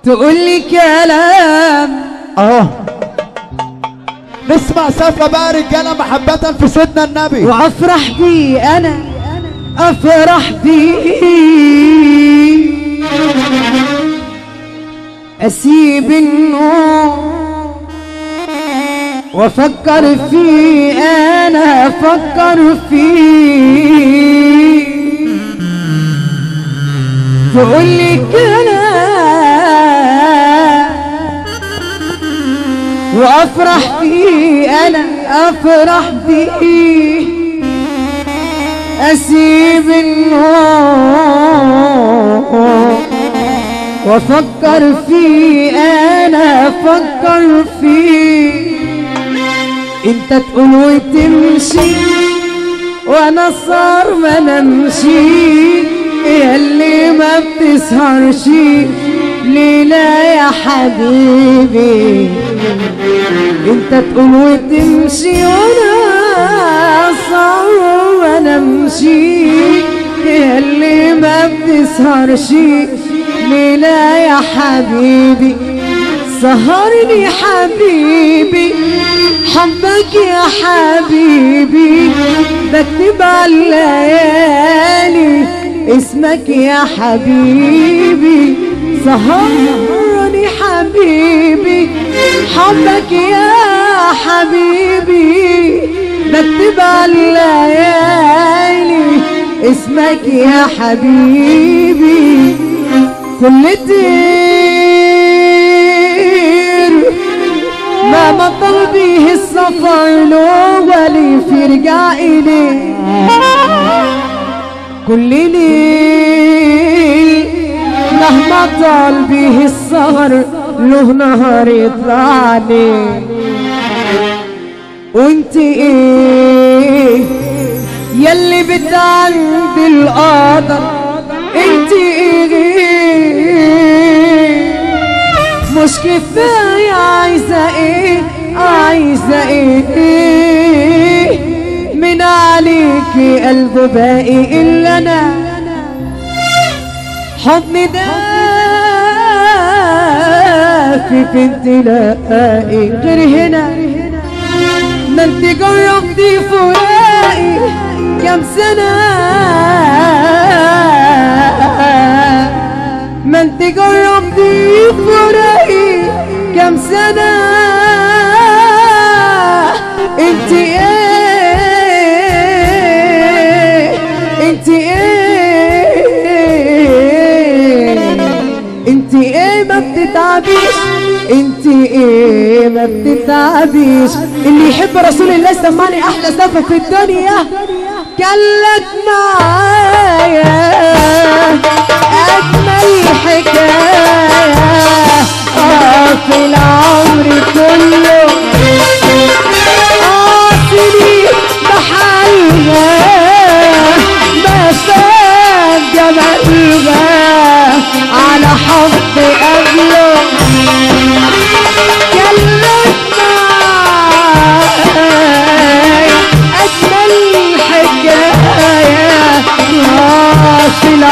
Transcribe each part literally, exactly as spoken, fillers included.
تقول لي كلام. اه نسمع سقفة بقى رجالة محبة في سيدنا النبي، وافرح بيه انا افرح بيه، اسيب النور وافكر فيه انا افكر فيه. تقول لي كلام وافرح فيه انا افرح بيه، اسيب النور وافكر فيه انا افكر فيه. انت تقول وتمشي وانا صار ما نمشي، ياللي ما بتسهرش ليلة يا حبيبي. انت تقول وتمشي وانا صار ما نمشي، ياللي ما بتسهرش ليلة يا حبيبي. سهرني حبيبي حبك يا حبيبي، بكتب على الليالي اسمك يا حبيبي. سهرني حبيبي حبك يا حبيبي، بكتب على الليالي اسمك يا حبيبي. كل طير ما بطل بيه السفر له ولي في رجع إليه، كل ليل مهما طال بيه السهر له نهار يطلع ليه. وانت ايه يلي بتعند القدر، انت ايه مش كفاية عايزة ايه عايزة ايه من عليكي قلبه باقي الا انا. حضني دافي في انتلاقي غير هنا، ما انت جربتي فراقي كم سنة، ما انت جربتي فراقي كم سنة. انت ايه انت ايه انت ايه ما بتتعبيش، انت ايه ما بتتعبيش. اللي يحب رسول الله سمعني احلى سقفة في الدنيا. كلت معايا اجمل حكاية اه في العمر كله، اه سنين بحالها ما فات جمالها على حب قبله. كلت معايا اجمل حكاية اه في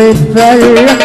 بتفرق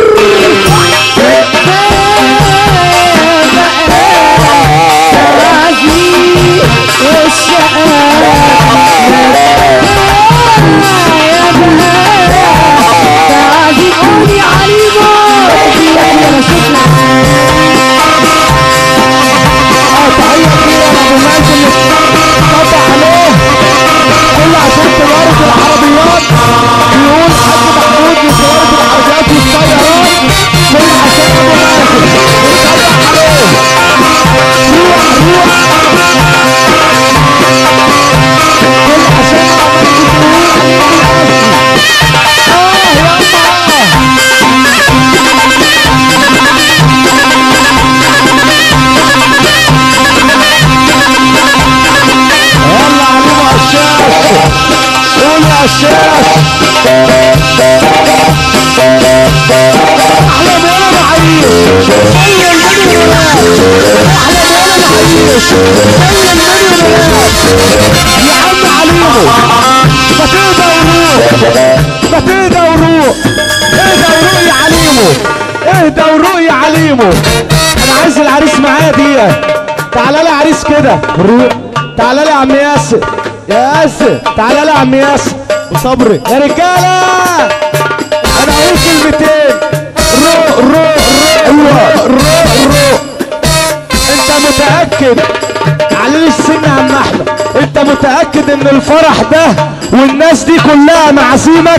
اهدى وروق يا عليمو. انا عايز العريس معايا دي. تعالى لي عريس كده روق. تعالى لي يا عم ياسر. يا ياسر تعالى لي يا عم ياسر وصبري يا رجاله. انا هقول كلمتين روق روق روق روق روق. انت متاكد علي السن يا عم احمد؟ انت متاكد ان الفرح ده والناس دي كلها معزيمك؟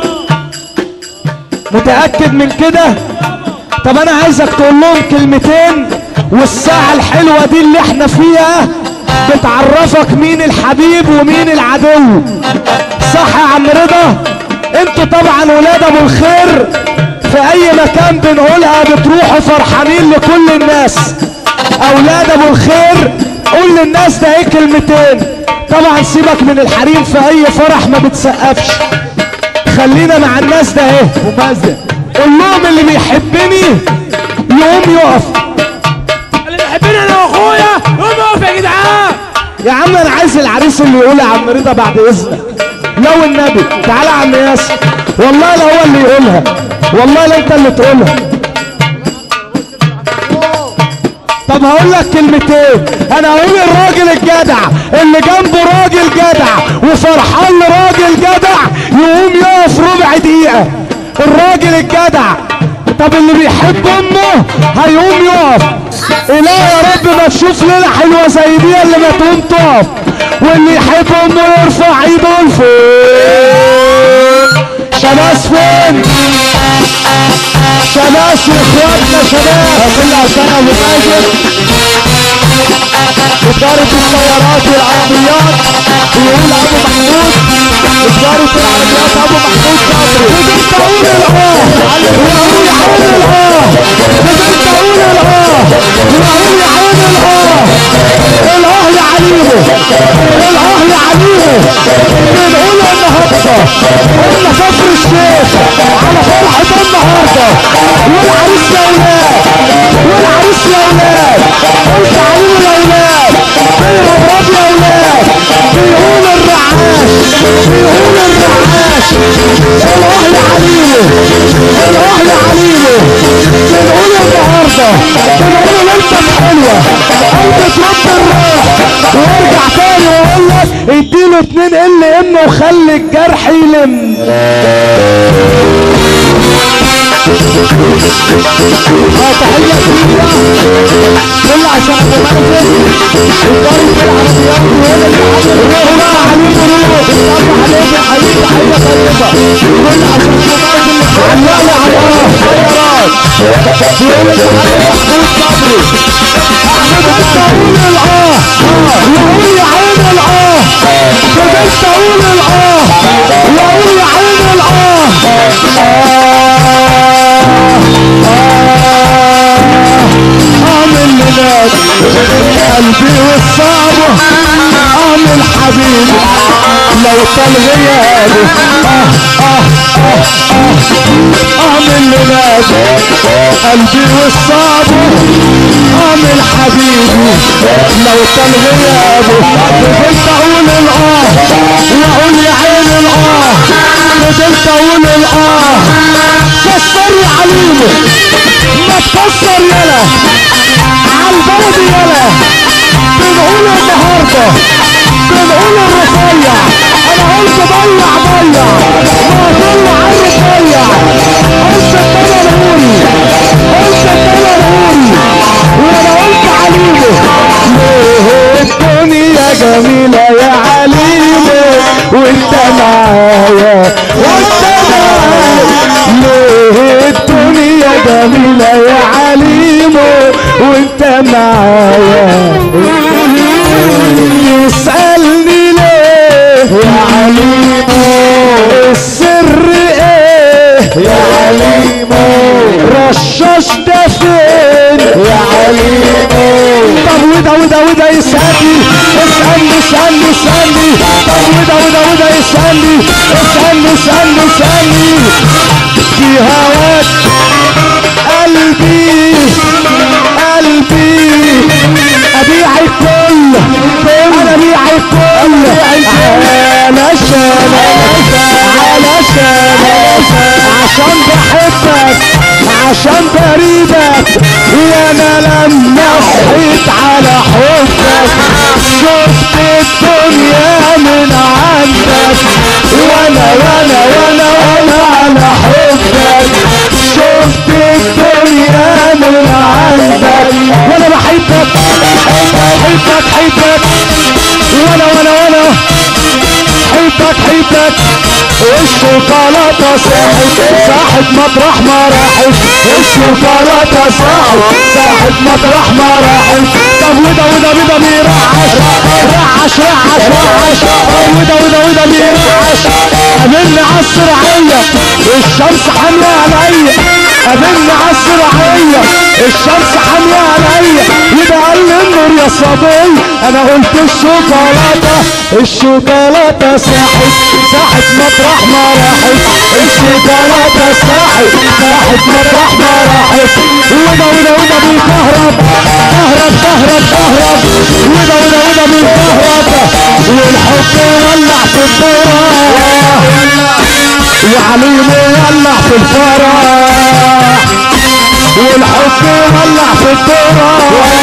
متاكد من كده؟ طب انا عايزك تقول لهم كلمتين والساعة الحلوة دي اللي احنا فيها بتعرفك مين الحبيب ومين العدو. صح يا عم رضا؟ انتوا طبعا ولاد ابو الخير في اي مكان بنقولها بتروحوا فرحانين لكل الناس. اولاد ابو الخير قول للناس ده ايه كلمتين. طبعا سيبك من الحريم في اي فرح ما بتسقفش. خلينا مع الناس ده ايه ممازن. قول لهم اللي بيحبني يقوم يقف. اللي بيحبني انا واخويا يقوم يقف يا جدعان. يا عم انا عايز العريس اللي يقول يا عم رضا بعد اذنك لو النبي. تعالى يا عم ياسر. والله لا هو اللي يقولها، والله لا انت اللي تقولها. طب هقول لك كلمتين. انا هقول الراجل الجدع اللي جنبه راجل جدع وفرحان لراجل جدع يقوم يقف ربع دقيقة. الراجل الجدع. طب اللي بيحب امه هيقوم يقف. اله يا رب ما تشوف ليله حلوه زي دي اللي ما تقوم تقف. واللي يحب امه يرفع ايده لفوق. شباس فين؟ شباس واخواتنا شباب. كل عشان ابو ماجد إدارة السيارات والعربيات بيقول ابو محمود. إدارة العربيات ابو محمود صبري. لازم تقول الاه ويقول يا عون الاه. لازم تقول الاه ويقول يا عون الاه. الاه يا عليمو. الاه يا عليمو. بنقول النهارده قلنا كفر الشيخ على فرحة النهارده. والعريس يا ولاد والعريس يا ولاد. قلت عليمو يا ولاد. بيهرب رب يا ولاد. بيقول الرعاش بيقول الرعاش. الاه يا عليمو. الاه يا عليمو. بنقول النهارده بنقول ليلتك حلوه. قلبك رب الروح. وارجع تاني واقول لك اديله اتنين ال ام وخلي الجرح يلم. اه تحيه كبيره كل عشان ابو ماجد. إدارة العربيات وهنا اللي عامل روح عليكم روح. بنطلع عليك الحبيب تحيه طيبه. كل عشان ابو ماجد اللي علقنا على الارض سيارات. بيقول الحبيب محمود صبري. فضلت اقول الاه ويقول يا عين الاه. فضلت اقول الاه ويقول يا عين الاه. اعمل لناس قلبي والصعبة. اعمل حبيبي لو طال غيابي. اه اه اه اه. اعمل لناس قلبي والصعبة. اعمل حبيبي لو طال غيابي. فضلت اقول الاه واقول يا عين الاه. فضلت اقول الاه عليمه ما تكسر يلا عالبلد يلا. بنقول النهارده بنقول الرفيع، انا قلت ضيع ضيع ما طلع الرفيع. قلت الدولار هوري قلت الدولار هوري وانا قلت عليمه. ليه الدنيا جميلة يا عليمه وانت معايا وانت معايا. ليه الدنيا جميلة يا عليمه وانت معايا. يسألني ليه يا عليمو السر ايه يا عليمو رشاش ده فين يا عليمو. طب وده وده وده يسألني اسألني اسألني اسألني. طب وده وده وده يسألني اسألني اسألني اسألني. في هواك قلبي قلبي ابيع الكل انا ابيع الكل علشان علشان عشان بحبك عشان بريدك. وانا لما صحيت على حبك شفت الدنيا من عندك. وانا وانا وانا وانا على حبك شفت الدنيا من عندك. وانا بحبك حبك حبك وانا وانا وانا حبك حبك. الشوكولاتة ساحت ساحت مطرح ما راحت. الشوكولاتة ساحت ساحت مطرح ما راحت. طب وده وده وده بيرعش رعش رعش رعش. طب وده وده وده بيرعش. قابلني عالسرعية الشمس حامية عليا. قابلني عالسرعية الشمس حامية عليا. يبقى قال لي النور يا صبي. انا قلت الشوكولاتة الشوكولاتة ساحت ساحت مطرح ما راحت. الشوكولاتة ساحت ساحت مطرح ما راحت. وده وده وده بيكهرب كهرب كهرب كهرب. وده وده وده بيكهرب والحب يولع في الفرح. يا عليم يولع في الفرح والحب يولع في الفرح.